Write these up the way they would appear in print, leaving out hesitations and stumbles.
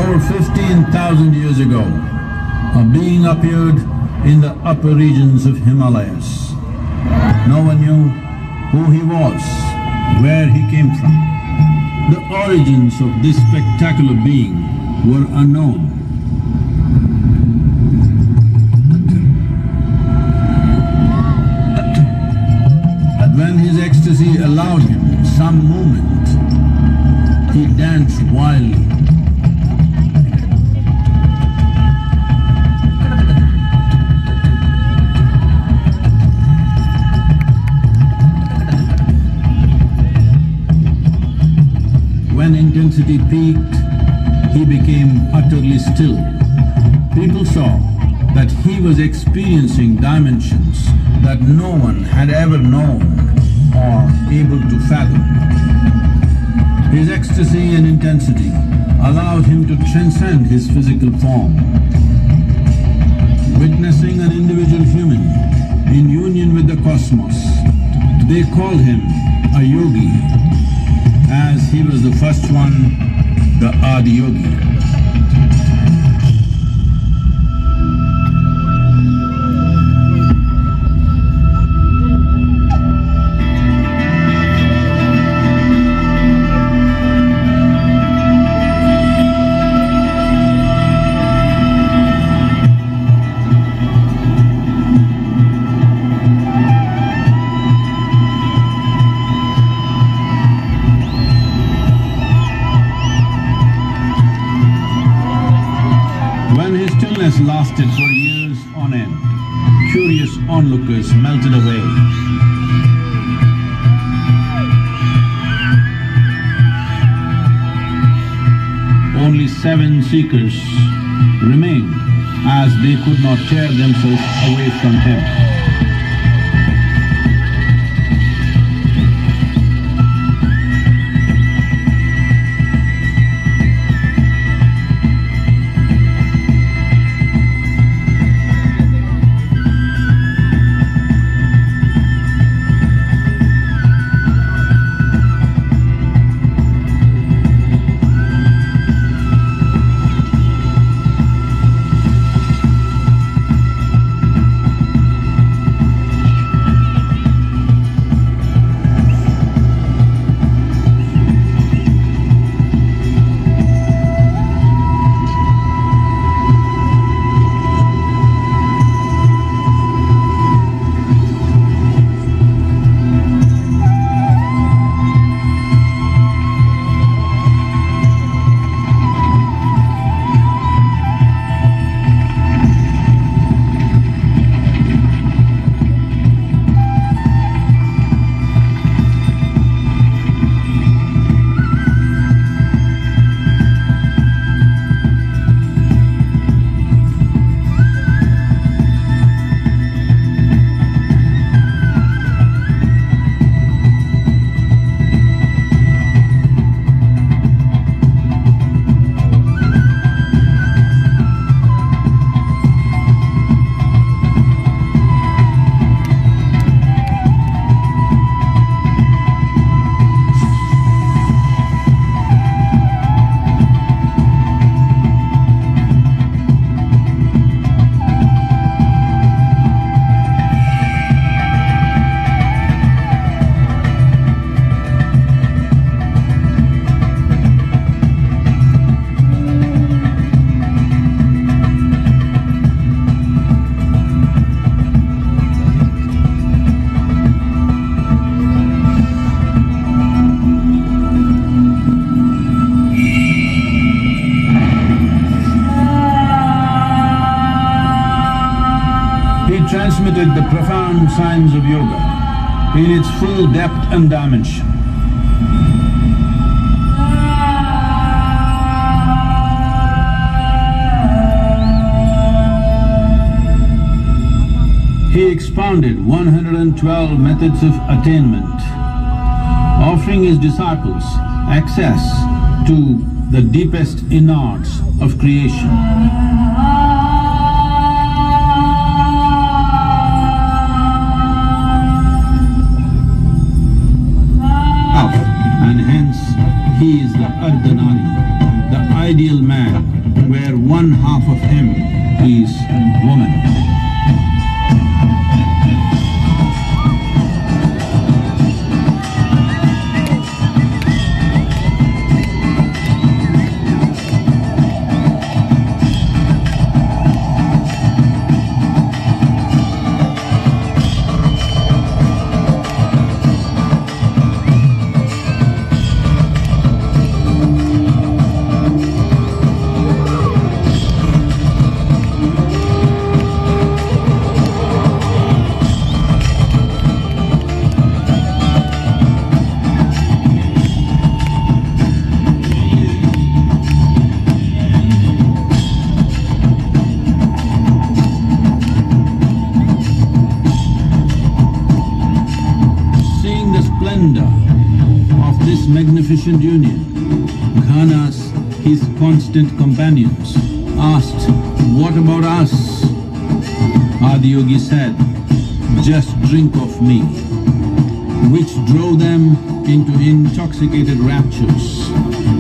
Over 15,000 years ago, a being appeared in the upper regions of Himalayas. No one knew who he was, where he came from. The origins of this spectacular being were unknown. When his ecstasy allowed him some movement, he danced wildly. When intensity peaked, he became utterly still. People saw that he was experiencing dimensions that no one had ever known or able to fathom. His ecstasy and intensity allowed him to transcend his physical form. Witnessing an individual human in union with the cosmos, they called him a yogi, as he was the first one, the Adiyogi. When his stillness lasted for years on end, curious onlookers melted away. Only 7 seekers remained, as they could not tear themselves away from him. Transmitted the profound science of yoga in its full depth and dimension. He expounded 112 methods of attainment, offering his disciples access to the deepest innards of creation. And hence he is the Ardhanari, the ideal man one half of him is woman. Of this magnificent union, Ghanas, his constant companions, asked, "What about us?" Adiyogi said, "Just drink of me," which drove them into intoxicated raptures.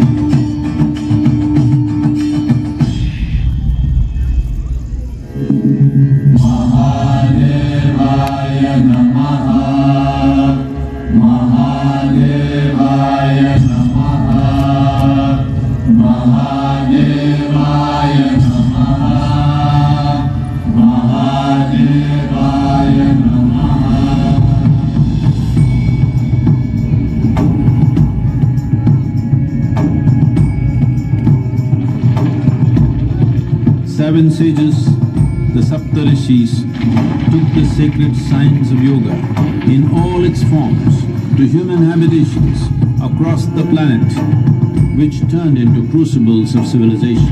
Seven sages, the Saptarishis, took the sacred science of yoga in all its forms to human habitations across the planet, which turned into crucibles of civilization.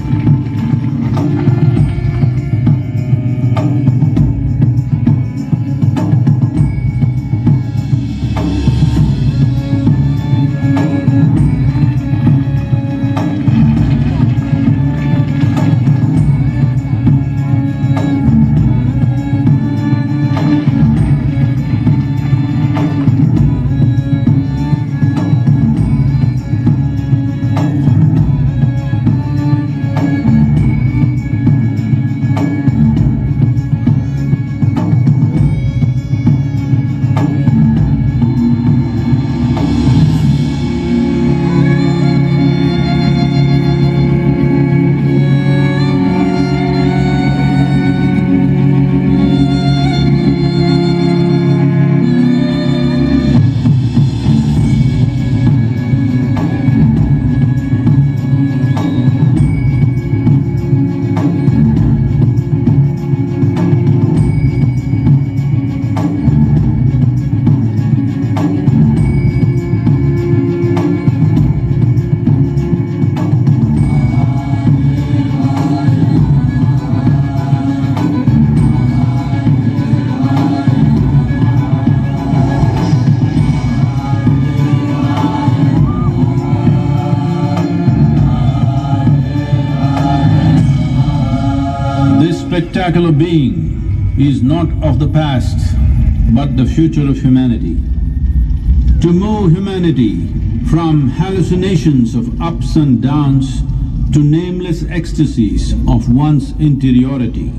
Spectacular being is not of the past, but the future of humanity. To move humanity from hallucinations of ups and downs to nameless ecstasies of one's interiority.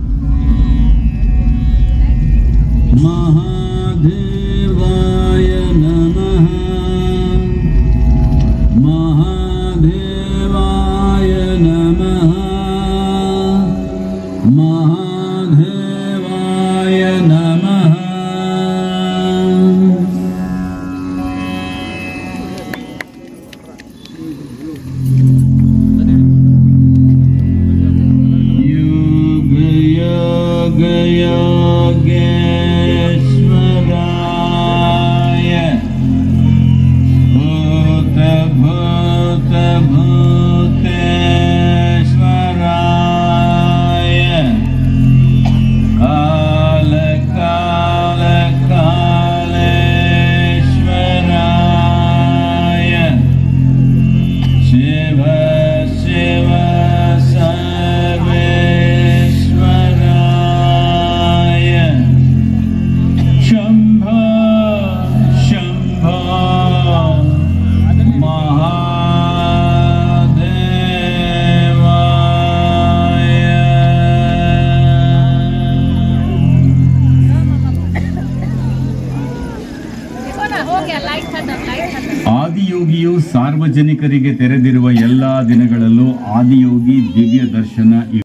Mahadevaya Namaha, Mahadevaya Namaha, Mahadevaya Namaha. Yoga Yoga Yogeshwaraya, Bhuta Bhuta Bhuteshwaraya, Kala Kala Kaleshwaraya, Shiva Shiva Sarveshwaraya. ಆದಿಯೋಗಿಯು ಸಾರ್ವಜನಿಕರಿಗೆ ತೆರೆದಿರುವ ಎಲ್ಲಾ ದಿನಗಳಲ್ಲೂ ಆದಿಯೋಗಿ ದಿವ್ಯ ದರ್ಶನ